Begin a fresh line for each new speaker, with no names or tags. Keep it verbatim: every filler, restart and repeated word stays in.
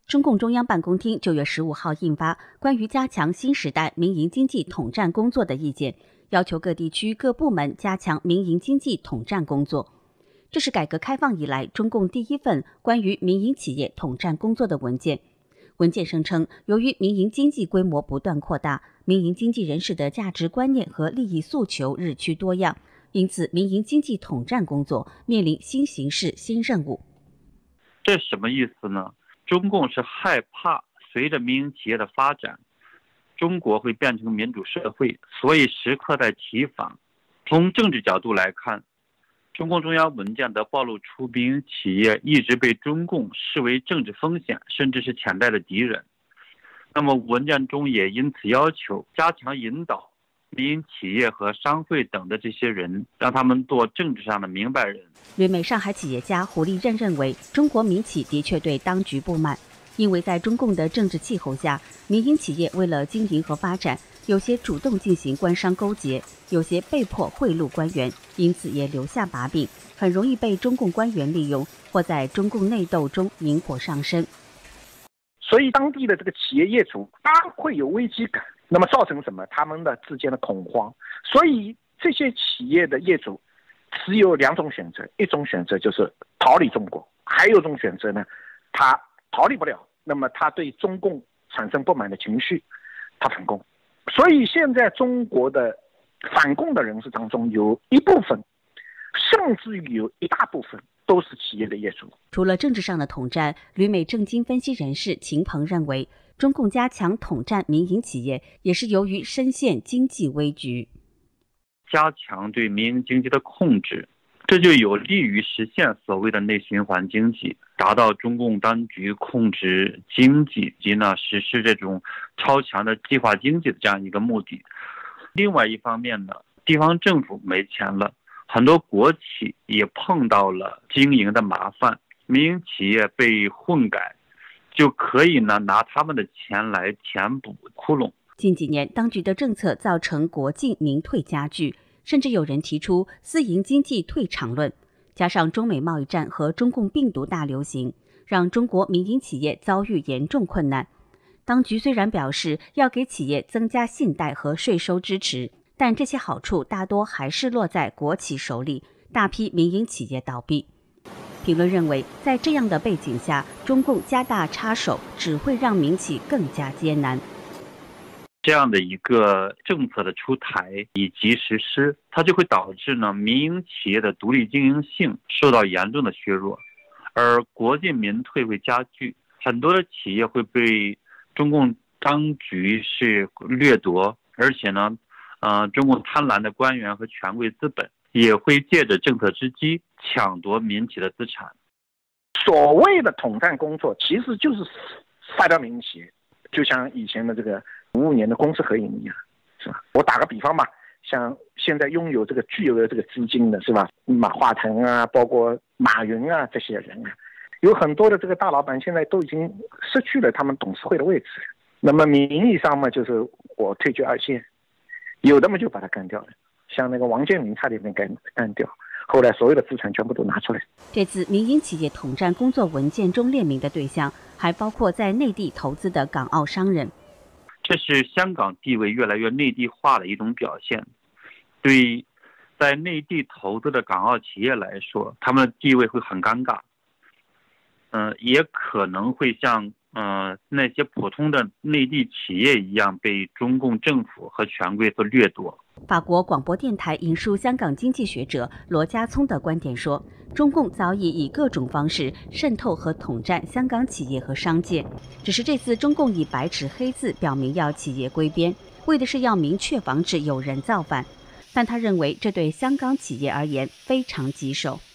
中共中央办公厅九月十五号印发关于加强新时代民营经济统战工作的意见，要求各地区各部门加强民营经济统战工作。这是改革开放以来中共第一份关于民营企业统战工作的文件。文件声称，由于民营经济规模不断扩大，民营经济人士的价值观念和利益诉求日趋多样，因此民营经济统战工作面临新形势、新任务。
这什么意思呢？中共是害怕随着民营企业的发展，中国会变成民主社会，所以时刻在提防。从政治角度来看，中共中央文件的暴露出民营企业一直被中共视为政治风险，甚至是潜在的敌人。那么文件中也因此要求加强引导民营企业和商会等的这些人，让他们做政治上的明白人。
旅美上海企业家胡立任认为，中国民企的确对当局不满，因为在中共的政治气候下，民营企业为了经营和发展，有些主动进行官商勾结，有些被迫贿赂官员，因此也留下把柄，很容易被中共官员利用，或在中共内斗中引火上身。
所以当地的这个企业业主当然会有危机感，那么造成什么？他们的之间的恐慌。所以这些企业的业主只有两种选择，一种选择就是逃离中国，还有一种选择呢，他逃离不了，那么他对中共产生不满的情绪，他反共。所以现在中国的反共的人士当中，有一部分，甚至于有一大部分都是企业的业主。
除了政治上的统战，旅美政经分析人士秦鹏认为，中共加强统战民营企业，也是由于深陷经济危局。
加强对民营经济的控制，这就有利于实现所谓的内循环经济，达到中共当局控制经济及呢实施这种超强的计划经济的这样一个目的。另外一方面呢，地方政府没钱了，很多国企也碰到了经营的麻烦，民营企业被混改，就可以呢拿他们的钱来填补窟窿。
近几年，当局的政策造成国进民退加剧，甚至有人提出私营经济退场论。加上中美贸易战和中共病毒大流行，让中国民营企业遭遇严重困难。当局虽然表示要给企业增加信贷和税收支持，但这些好处大多还是落在国企手里，大批民营企业倒闭。评论认为，在这样的背景下，中共加大插手只会让民企更加艰难。
这样的一个政策的出台以及实施，它就会导致呢民营企业的独立经营性受到严重的削弱，而国进民退会加剧，很多的企业会被中共当局是掠夺，而且呢，呃，中共贪婪的官员和权贵资本也会借着政策之机抢夺民企的资产。
所谓的统战工作，其实就是杀掉民营企业，就像以前的这个五五年的公私合营一样，是吧？我打个比方吧，像现在拥有这个巨额这个资金的，是吧？马化腾啊，包括马云啊，这些人啊，有很多的这个大老板现在都已经失去了他们董事会的位置。那么名义上嘛，就是我退居二线，有的嘛就把他干掉了，像那个王健林差点被干干掉，后来所有的资产全部都拿出来。
这次民营企业统战工作文件中列明的对象，还包括在内地投资的港澳商人。
这是香港地位越来越内地化的一种表现。对在内地投资的港澳企业来说，他们的地位会很尴尬，嗯、呃，也可能会像呃那些普通的内地企业一样被中共政府和权贵所掠夺。
法国广播电台引述香港经济学者罗家聪的观点说，中共早已以各种方式渗透和统战香港企业和商界，只是这次中共以白纸黑字表明要企业归边，为的是要明确防止有人造反，但他认为这对香港企业而言非常棘手。